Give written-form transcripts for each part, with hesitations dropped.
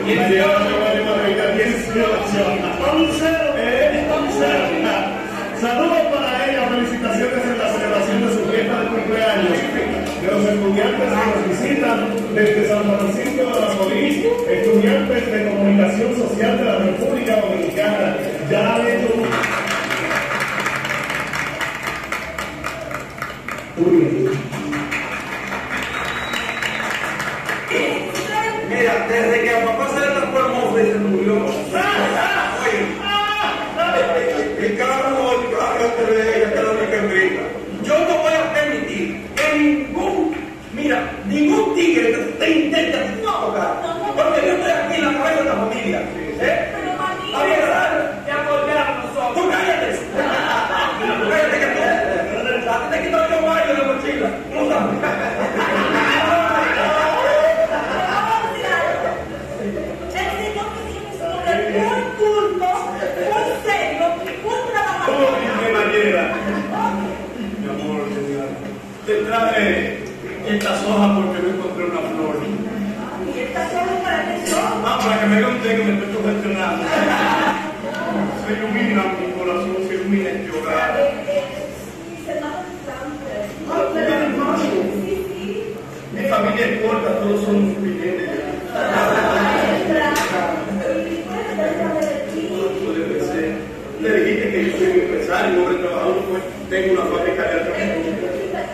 Saludos para ella, felicitaciones en la celebración de su fiesta de cumpleaños. De los estudiantes que nos visitan desde San Francisco de Macorís, estudiantes de Comunicación Social de la República Dominicana. Ya han hecho Mira, desde que a papá se le tapó el mofle y se murió. El carro de ella quedó muy quembrita. Yo no voy a permitir que ningún tigre te intente ahogar. Porque yo estoy aquí en la cabeza de la familia. Pero mami, A ver, te apoyaron nosotros. tú cállate. Cállate que tú te quito yo mayo de la mochila. ¿Cómo sabes? Mi amor, te traje estas hojas porque no encontré una flor. ¿Y estas hojas para qué son? Para que me haga usted que me estoy sugestionando. Se ilumina mi corazón, se ilumina este hogar. Sí, se llama Santos. Sí. Mi familia es corta, todos son clientes. Le dijiste que yo soy un empresario, un hombre trabajador, pues tengo una fábrica de alta.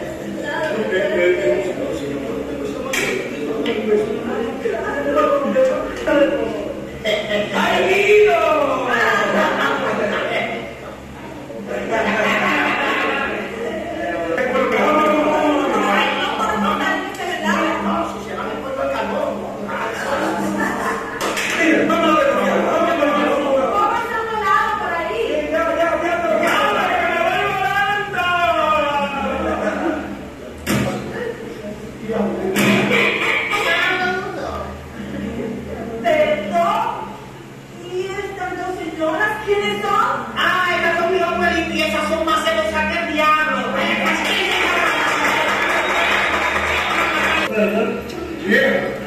¿Quiénes son? Estas son mis hombres de limpieza, son más celosas que el diablo. Bien.